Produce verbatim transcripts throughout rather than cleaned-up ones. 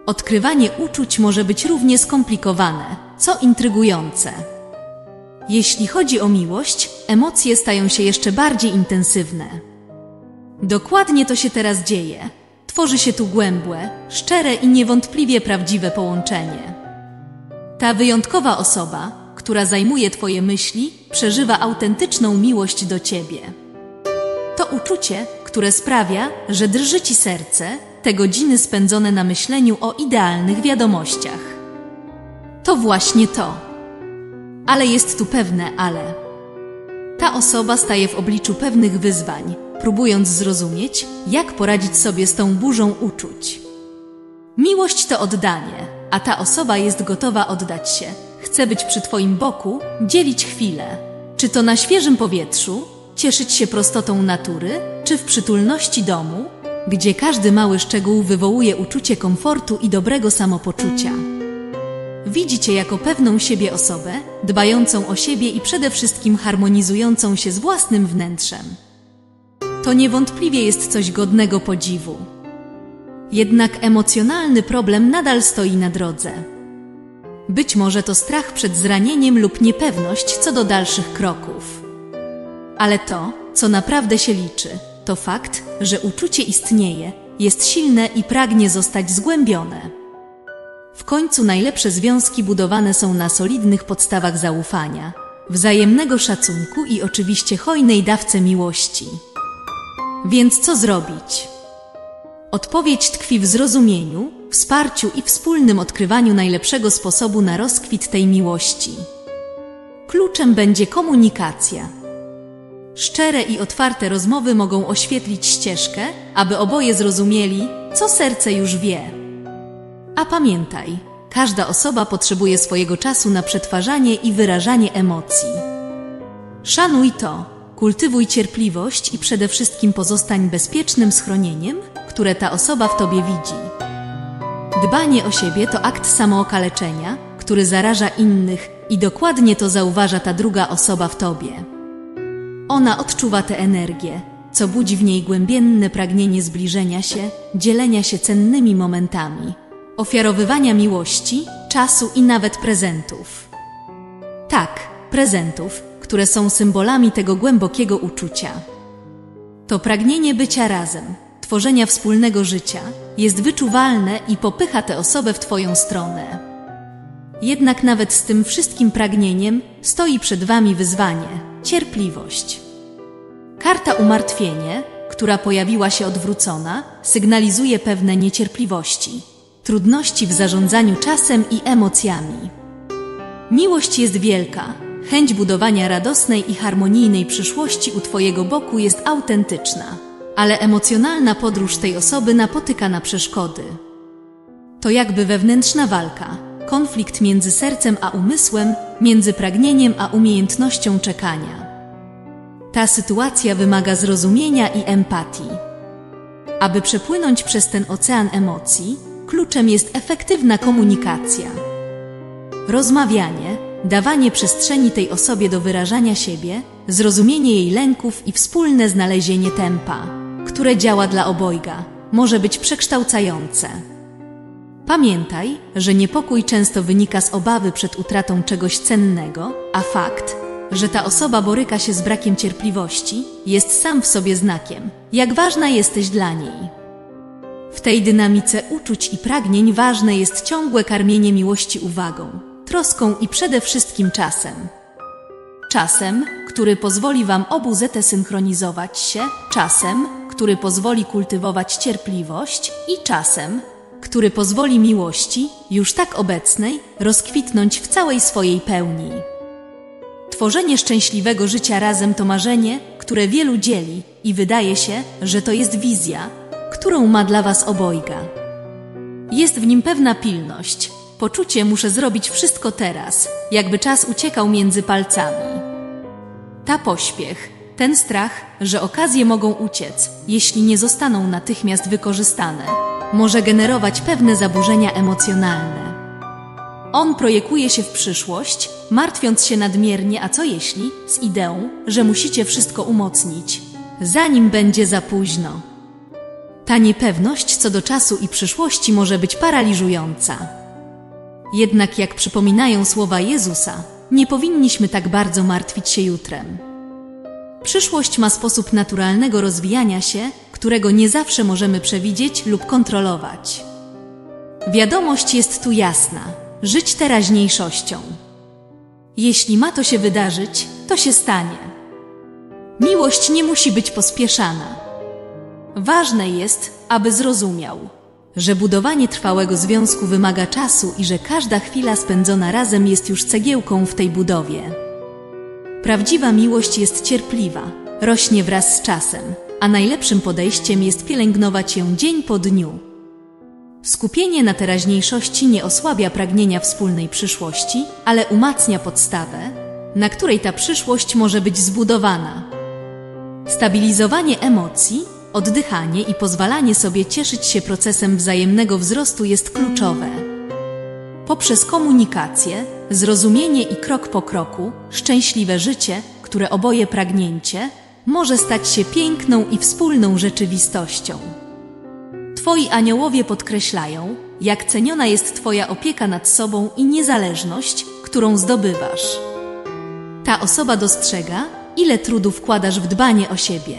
Odkrywanie uczuć może być równie skomplikowane, co intrygujące. Jeśli chodzi o miłość, emocje stają się jeszcze bardziej intensywne. Dokładnie to się teraz dzieje. Tworzy się tu głębłe, szczere i niewątpliwie prawdziwe połączenie. Ta wyjątkowa osoba, która zajmuje Twoje myśli, przeżywa autentyczną miłość do Ciebie. To uczucie, które sprawia, że drży Ci serce, te godziny spędzone na myśleniu o idealnych wiadomościach. To właśnie to. Ale jest tu pewne ale. Ta osoba staje w obliczu pewnych wyzwań, próbując zrozumieć, jak poradzić sobie z tą burzą uczuć. Miłość to oddanie, a ta osoba jest gotowa oddać się. Chce być przy Twoim boku, dzielić chwilę. Czy to na świeżym powietrzu, cieszyć się prostotą natury, czy w przytulności domu, gdzie każdy mały szczegół wywołuje uczucie komfortu i dobrego samopoczucia. Widzi Cię jako pewną siebie osobę, dbającą o siebie i przede wszystkim harmonizującą się z własnym wnętrzem. To niewątpliwie jest coś godnego podziwu. Jednak emocjonalny problem nadal stoi na drodze. Być może to strach przed zranieniem lub niepewność co do dalszych kroków. Ale to, co naprawdę się liczy, to fakt, że uczucie istnieje, jest silne i pragnie zostać zgłębione. W końcu najlepsze związki budowane są na solidnych podstawach zaufania, wzajemnego szacunku i oczywiście hojnej dawce miłości. Więc co zrobić? Odpowiedź tkwi w zrozumieniu, wsparciu i wspólnym odkrywaniu najlepszego sposobu na rozkwit tej miłości. Kluczem będzie komunikacja. Szczere i otwarte rozmowy mogą oświetlić ścieżkę, aby oboje zrozumieli, co serce już wie. A pamiętaj, każda osoba potrzebuje swojego czasu na przetwarzanie i wyrażanie emocji. Szanuj to, kultywuj cierpliwość i przede wszystkim pozostań bezpiecznym schronieniem, które ta osoba w Tobie widzi. Dbanie o siebie to akt samookaleczenia, który zaraża innych i dokładnie to zauważa ta druga osoba w Tobie. Ona odczuwa tę energię, co budzi w niej głębienne pragnienie zbliżenia się, dzielenia się cennymi momentami, ofiarowywania miłości, czasu i nawet prezentów. Tak, prezentów, które są symbolami tego głębokiego uczucia. To pragnienie bycia razem, tworzenia wspólnego życia, jest wyczuwalne i popycha tę osobę w Twoją stronę. Jednak nawet z tym wszystkim pragnieniem stoi przed Wami wyzwanie – cierpliwość. Karta umartwienie, która pojawiła się odwrócona, sygnalizuje pewne niecierpliwości, trudności w zarządzaniu czasem i emocjami. Miłość jest wielka, chęć budowania radosnej i harmonijnej przyszłości u Twojego boku jest autentyczna, ale emocjonalna podróż tej osoby napotyka na przeszkody. To jakby wewnętrzna walka, konflikt między sercem a umysłem, między pragnieniem a umiejętnością czekania. Ta sytuacja wymaga zrozumienia i empatii. Aby przepłynąć przez ten ocean emocji, kluczem jest efektywna komunikacja. Rozmawianie, dawanie przestrzeni tej osobie do wyrażania siebie, zrozumienie jej lęków i wspólne znalezienie tempa, które działa dla obojga, może być przekształcające. Pamiętaj, że niepokój często wynika z obawy przed utratą czegoś cennego, a fakt, że ta osoba boryka się z brakiem cierpliwości, jest sam w sobie znakiem, jak ważna jesteś dla niej. W tej dynamice uczuć i pragnień ważne jest ciągłe karmienie miłości uwagą, troską i przede wszystkim czasem. Czasem, który pozwoli Wam obu zesynchronizować się, czasem, który pozwoli kultywować cierpliwość i czasem, który pozwoli miłości, już tak obecnej, rozkwitnąć w całej swojej pełni. Tworzenie szczęśliwego życia razem to marzenie, które wielu dzieli i wydaje się, że to jest wizja, którą ma dla Was obojga. Jest w nim pewna pilność, poczucie muszę zrobić wszystko teraz, jakby czas uciekał między palcami. Ta pośpiech, ten strach, że okazje mogą uciec, jeśli nie zostaną natychmiast wykorzystane, może generować pewne zaburzenia emocjonalne. On projekuje się w przyszłość, martwiąc się nadmiernie, a co jeśli, z ideą, że musicie wszystko umocnić, zanim będzie za późno. Ta niepewność co do czasu i przyszłości może być paraliżująca. Jednak jak przypominają słowa Jezusa, nie powinniśmy tak bardzo martwić się jutrem. Przyszłość ma sposób naturalnego rozwijania się, którego nie zawsze możemy przewidzieć lub kontrolować. Wiadomość jest tu jasna: żyć teraźniejszością. Jeśli ma to się wydarzyć, to się stanie. Miłość nie musi być pospieszana. Ważne jest, aby zrozumiał, że budowanie trwałego związku wymaga czasu i że każda chwila spędzona razem jest już cegiełką w tej budowie. Prawdziwa miłość jest cierpliwa, rośnie wraz z czasem, a najlepszym podejściem jest pielęgnować ją dzień po dniu. Skupienie na teraźniejszości nie osłabia pragnienia wspólnej przyszłości, ale umacnia podstawę, na której ta przyszłość może być zbudowana. Stabilizowanie emocji, oddychanie i pozwalanie sobie cieszyć się procesem wzajemnego wzrostu jest kluczowe. Poprzez komunikację, zrozumienie i krok po kroku, szczęśliwe życie, które oboje pragniecie, może stać się piękną i wspólną rzeczywistością. Twoi aniołowie podkreślają, jak ceniona jest Twoja opieka nad sobą i niezależność, którą zdobywasz. Ta osoba dostrzega, ile trudu wkładasz w dbanie o siebie.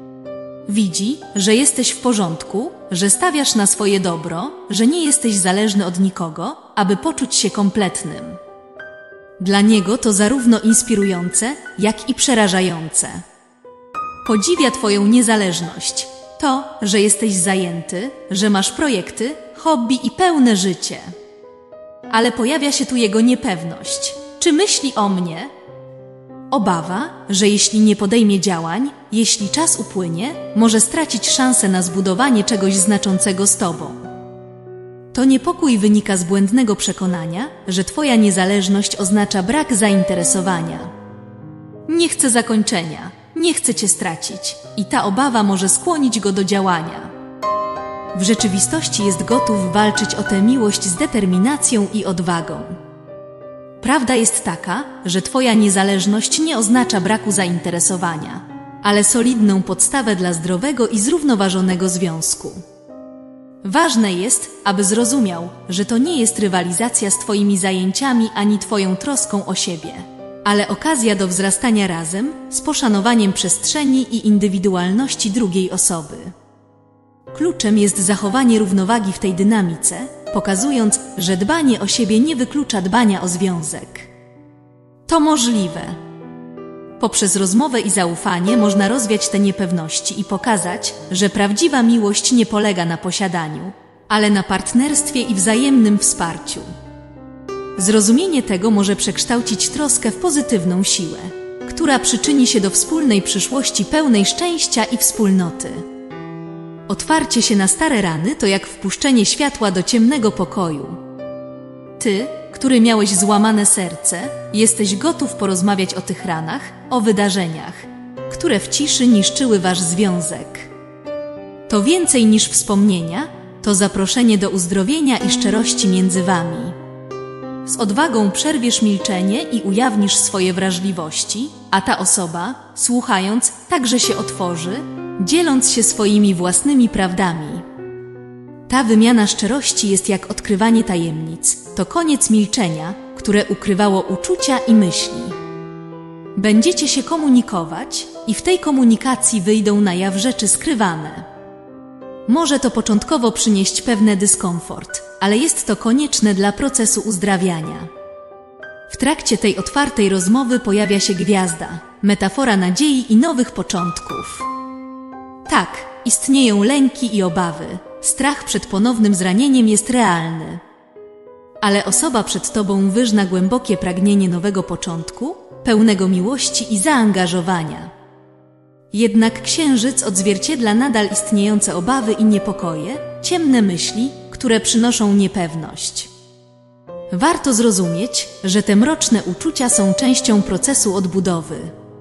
Widzi, że jesteś w porządku, że stawiasz na swoje dobro, że nie jesteś zależny od nikogo, aby poczuć się kompletnym. Dla niego to zarówno inspirujące, jak i przerażające. Podziwia Twoją niezależność, to, że jesteś zajęty, że masz projekty, hobby i pełne życie. Ale pojawia się tu jego niepewność. Czy myśli o mnie? Obawa, że jeśli nie podejmie działań, jeśli czas upłynie, może stracić szansę na zbudowanie czegoś znaczącego z Tobą. To niepokój wynika z błędnego przekonania, że Twoja niezależność oznacza brak zainteresowania. Nie chce zakończenia, nie chce Cię stracić i ta obawa może skłonić go do działania. W rzeczywistości jest gotów walczyć o tę miłość z determinacją i odwagą. Prawda jest taka, że Twoja niezależność nie oznacza braku zainteresowania, ale solidną podstawę dla zdrowego i zrównoważonego związku. Ważne jest, aby zrozumiał, że to nie jest rywalizacja z Twoimi zajęciami ani Twoją troską o siebie, ale okazja do wzrastania razem z poszanowaniem przestrzeni i indywidualności drugiej osoby. Kluczem jest zachowanie równowagi w tej dynamice, pokazując, że dbanie o siebie nie wyklucza dbania o związek. To możliwe. Poprzez rozmowę i zaufanie można rozwiać te niepewności i pokazać, że prawdziwa miłość nie polega na posiadaniu, ale na partnerstwie i wzajemnym wsparciu. Zrozumienie tego może przekształcić troskę w pozytywną siłę, która przyczyni się do wspólnej przyszłości pełnej szczęścia i wspólnoty. Otwarcie się na stare rany to jak wpuszczenie światła do ciemnego pokoju. Ty, który miałeś złamane serce, jesteś gotów porozmawiać o tych ranach, o wydarzeniach, które w ciszy niszczyły wasz związek. To więcej niż wspomnienia, to zaproszenie do uzdrowienia i szczerości między wami. Z odwagą przerwiesz milczenie i ujawnisz swoje wrażliwości, a ta osoba, słuchając, także się otworzy, dzieląc się swoimi własnymi prawdami. Ta wymiana szczerości jest jak odkrywanie tajemnic. To koniec milczenia, które ukrywało uczucia i myśli. Będziecie się komunikować i w tej komunikacji wyjdą na jaw rzeczy skrywane. Może to początkowo przynieść pewny dyskomfort, ale jest to konieczne dla procesu uzdrawiania. W trakcie tej otwartej rozmowy pojawia się gwiazda, metafora nadziei i nowych początków. Tak, istnieją lęki i obawy. Strach przed ponownym zranieniem jest realny. Ale osoba przed Tobą wyżna głębokie pragnienie nowego początku, pełnego miłości i zaangażowania. Jednak księżyc odzwierciedla nadal istniejące obawy i niepokoje, ciemne myśli, które przynoszą niepewność. Warto zrozumieć, że te mroczne uczucia są częścią procesu odbudowy.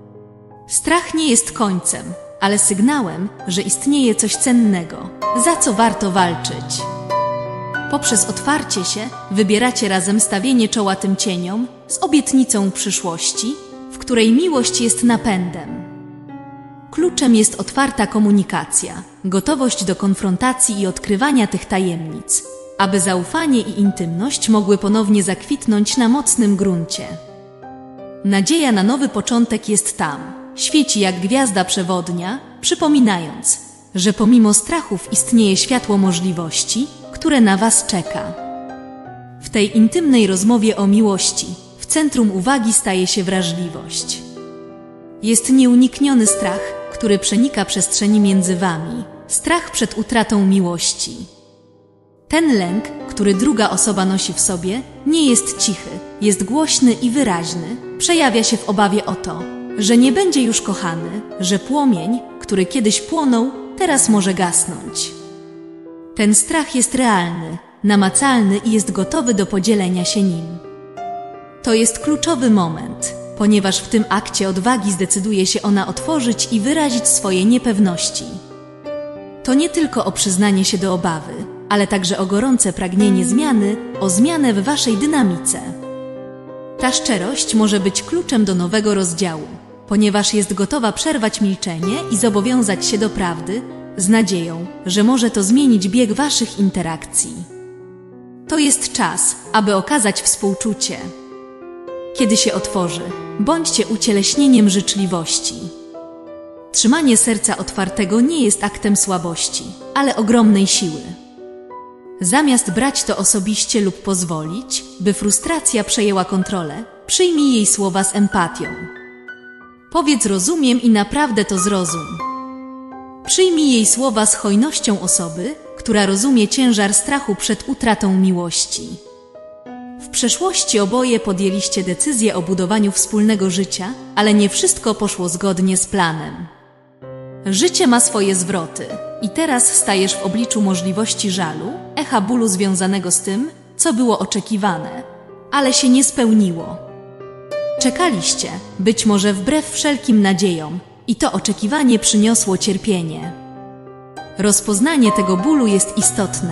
Strach nie jest końcem, ale sygnałem, że istnieje coś cennego, za co warto walczyć. Poprzez otwarcie się wybieracie razem stawienie czoła tym cieniom z obietnicą przyszłości, w której miłość jest napędem. Kluczem jest otwarta komunikacja, gotowość do konfrontacji i odkrywania tych tajemnic, aby zaufanie i intymność mogły ponownie zakwitnąć na mocnym gruncie. Nadzieja na nowy początek jest tam, świeci jak gwiazda przewodnia, przypominając, że pomimo strachów istnieje światło możliwości, które na Was czeka. W tej intymnej rozmowie o miłości w centrum uwagi staje się wrażliwość. Jest nieunikniony strach, który przenika przestrzeni między Wami, strach przed utratą miłości. Ten lęk, który druga osoba nosi w sobie, nie jest cichy, jest głośny i wyraźny, przejawia się w obawie o to, że nie będzie już kochany, że płomień, który kiedyś płonął, teraz może gasnąć. Ten strach jest realny, namacalny i jest gotowy do podzielenia się nim. To jest kluczowy moment, ponieważ w tym akcie odwagi zdecyduje się ona otworzyć i wyrazić swoje niepewności. To nie tylko o przyznanie się do obawy, ale także o gorące pragnienie zmiany, o zmianę w Waszej dynamice. Ta szczerość może być kluczem do nowego rozdziału, ponieważ jest gotowa przerwać milczenie i zobowiązać się do prawdy, z nadzieją, że może to zmienić bieg Waszych interakcji. To jest czas, aby okazać współczucie. Kiedy się otworzy, bądźcie ucieleśnieniem życzliwości. Trzymanie serca otwartego nie jest aktem słabości, ale ogromnej siły. Zamiast brać to osobiście lub pozwolić, by frustracja przejęła kontrolę, przyjmij jej słowa z empatią. Powiedz rozumiem i naprawdę to zrozum. Przyjmij jej słowa z hojnością osoby, która rozumie ciężar strachu przed utratą miłości. W przeszłości oboje podjęliście decyzję o budowaniu wspólnego życia, ale nie wszystko poszło zgodnie z planem. Życie ma swoje zwroty i teraz stajesz w obliczu możliwości żalu, echa bólu związanego z tym, co było oczekiwane, ale się nie spełniło. Czekaliście, być może wbrew wszelkim nadziejom, i to oczekiwanie przyniosło cierpienie. Rozpoznanie tego bólu jest istotne.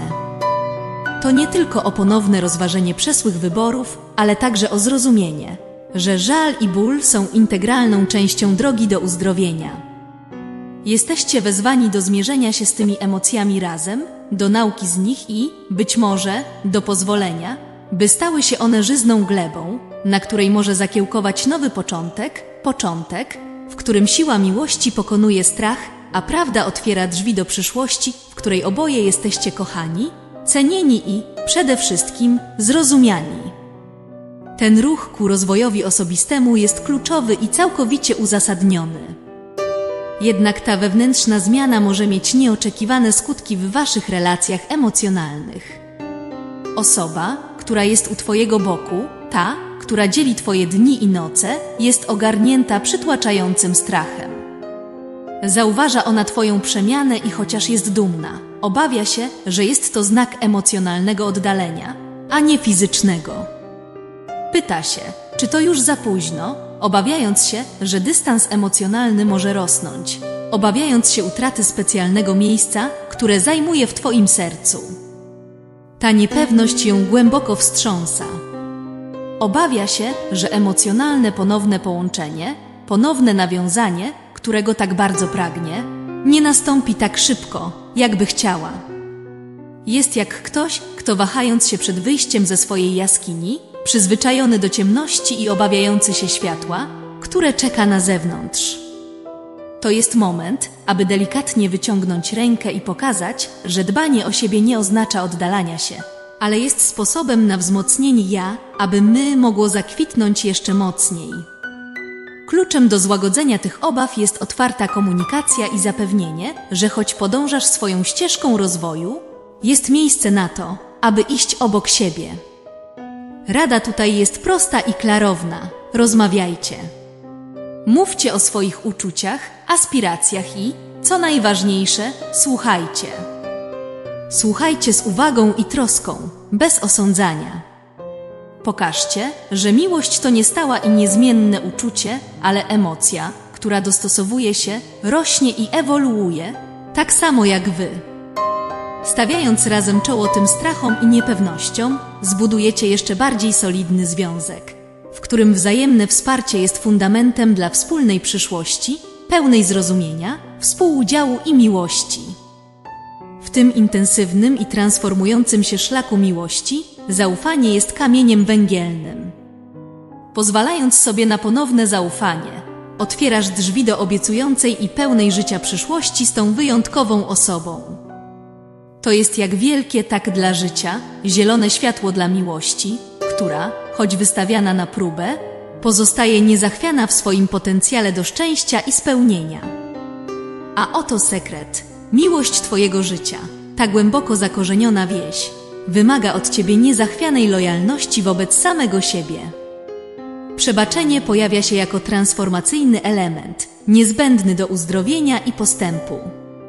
To nie tylko o ponowne rozważenie przeszłych wyborów, ale także o zrozumienie, że żal i ból są integralną częścią drogi do uzdrowienia. Jesteście wezwani do zmierzenia się z tymi emocjami razem, do nauki z nich i, być może, do pozwolenia, by stały się one żyzną glebą, na której może zakiełkować nowy początek, początek, w którym siła miłości pokonuje strach, a prawda otwiera drzwi do przyszłości, w której oboje jesteście kochani, cenieni i, przede wszystkim, zrozumiani. Ten ruch ku rozwojowi osobistemu jest kluczowy i całkowicie uzasadniony. Jednak ta wewnętrzna zmiana może mieć nieoczekiwane skutki w Waszych relacjach emocjonalnych. Osoba, która jest u Twojego boku, ta, która dzieli Twoje dni i noce, jest ogarnięta przytłaczającym strachem. Zauważa ona Twoją przemianę i chociaż jest dumna, obawia się, że jest to znak emocjonalnego oddalenia, a nie fizycznego. Pyta się, czy to już za późno, obawiając się, że dystans emocjonalny może rosnąć, obawiając się utraty specjalnego miejsca, które zajmuje w Twoim sercu. Ta niepewność ją głęboko wstrząsa. Obawia się, że emocjonalne ponowne połączenie, ponowne nawiązanie, którego tak bardzo pragnie, nie nastąpi tak szybko, jakby chciała. Jest jak ktoś, kto wahając się przed wyjściem ze swojej jaskini, przyzwyczajony do ciemności i obawiający się światła, które czeka na zewnątrz. To jest moment, aby delikatnie wyciągnąć rękę i pokazać, że dbanie o siebie nie oznacza oddalania się, ale jest sposobem na wzmocnienie ja, aby my mogło zakwitnąć jeszcze mocniej. Kluczem do złagodzenia tych obaw jest otwarta komunikacja i zapewnienie, że choć podążasz swoją ścieżką rozwoju, jest miejsce na to, aby iść obok siebie. Rada tutaj jest prosta i klarowna. Rozmawiajcie. Mówcie o swoich uczuciach, aspiracjach i, co najważniejsze, słuchajcie. Słuchajcie z uwagą i troską, bez osądzania. Pokażcie, że miłość to nie stałe i niezmienne uczucie, ale emocja, która dostosowuje się, rośnie i ewoluuje, tak samo jak Wy. Stawiając razem czoło tym strachom i niepewnościom, zbudujecie jeszcze bardziej solidny związek, w którym wzajemne wsparcie jest fundamentem dla wspólnej przyszłości, pełnej zrozumienia, współudziału i miłości. tym intensywnym i transformującym się szlaku miłości zaufanie jest kamieniem węgielnym. Pozwalając sobie na ponowne zaufanie, otwierasz drzwi do obiecującej i pełnej życia przyszłości z tą wyjątkową osobą. To jest jak wielkie tak dla życia, zielone światło dla miłości, która, choć wystawiana na próbę, pozostaje niezachwiana w swoim potencjale do szczęścia i spełnienia. A oto sekret. Miłość Twojego życia, ta głęboko zakorzeniona więź, wymaga od Ciebie niezachwianej lojalności wobec samego siebie. Przebaczenie pojawia się jako transformacyjny element, niezbędny do uzdrowienia i postępu.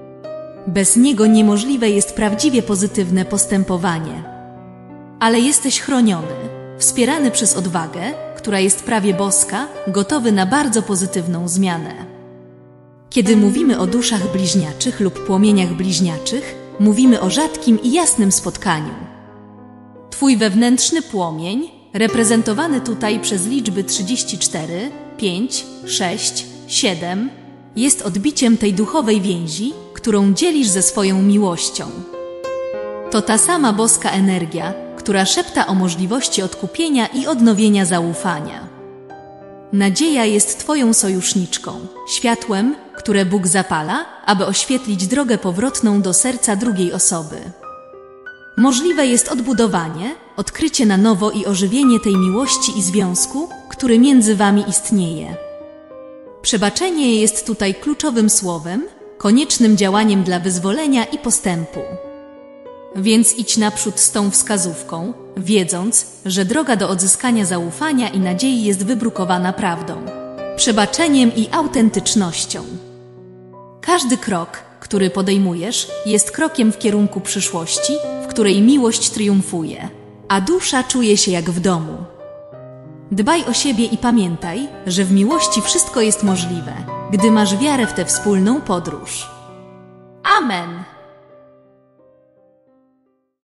Bez niego niemożliwe jest prawdziwie pozytywne postępowanie. Ale jesteś chroniony, wspierany przez odwagę, która jest prawie boska, gotowy na bardzo pozytywną zmianę. Kiedy mówimy o duszach bliźniaczych lub płomieniach bliźniaczych, mówimy o rzadkim i jasnym spotkaniu. Twój wewnętrzny płomień, reprezentowany tutaj przez liczby trzydzieści cztery, pięć, sześć, siedem, jest odbiciem tej duchowej więzi, którą dzielisz ze swoją miłością. To ta sama boska energia, która szepta o możliwości odkupienia i odnowienia zaufania. Nadzieja jest Twoją sojuszniczką, światłem, które Bóg zapala, aby oświetlić drogę powrotną do serca drugiej osoby. Możliwe jest odbudowanie, odkrycie na nowo i ożywienie tej miłości i związku, który między Wami istnieje. Przebaczenie jest tutaj kluczowym słowem, koniecznym działaniem dla wyzwolenia i postępu. Więc idź naprzód z tą wskazówką, wiedząc, że droga do odzyskania zaufania i nadziei jest wybrukowana prawdą, przebaczeniem i autentycznością. Każdy krok, który podejmujesz, jest krokiem w kierunku przyszłości, w której miłość triumfuje, a dusza czuje się jak w domu. Dbaj o siebie i pamiętaj, że w miłości wszystko jest możliwe, gdy masz wiarę w tę wspólną podróż. Amen.